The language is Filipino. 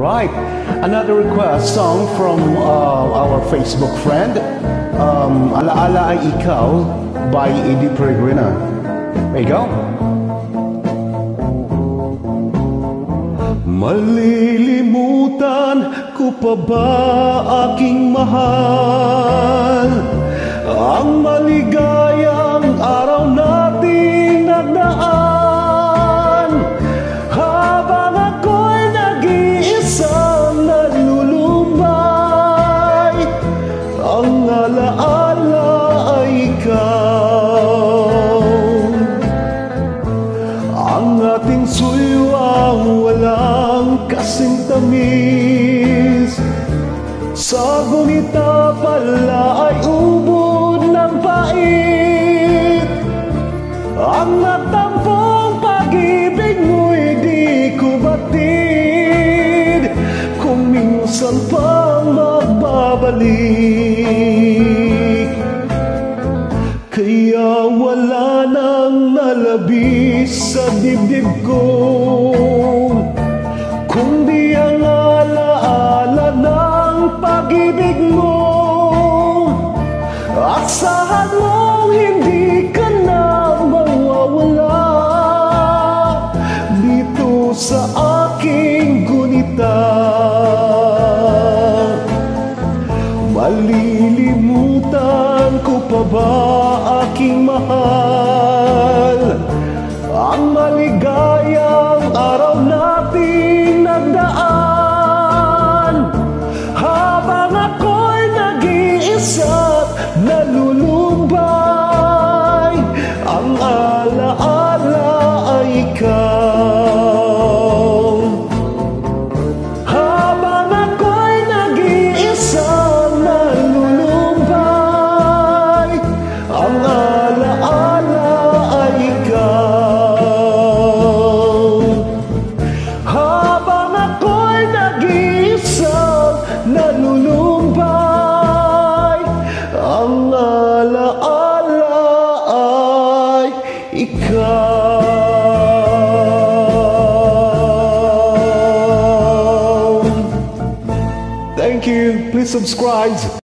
Alright, another request song from our Facebook friend, Alaala ay Ikaw by Eddie Peregrina. There you go. Malilimutan ko pa ba aking mahal ang maligayang araw nating nagdaan, habang ako'y nag-iisang nalulumbay, ang alaala ay ikaw. Ang ating suywang walang kasing tamis, sa gunita pala ay ubod ng pait. Ang natampong pag-ibig mo'y di ko batid, kung minsan pang magbabalik. Kaya wala nang nalabis sa dibdib ko, kundi ang alaala ng pag-ibig mo. Asahan mong hindi ka na mawawala dito sa aking gunita. Malilimutan ko pa ba aking mahal ang maligayang araw nating nagdaan, habang ako'y nag-iisa't nalulumbay, ang alaala ay ikaw. Habang ako'y nag-iisang nalulumbay, ang alaala ay ikaw. Habang ako'y nag-iisang nalulumbay, ang alaala ay ikaw. Thank you. Please subscribe.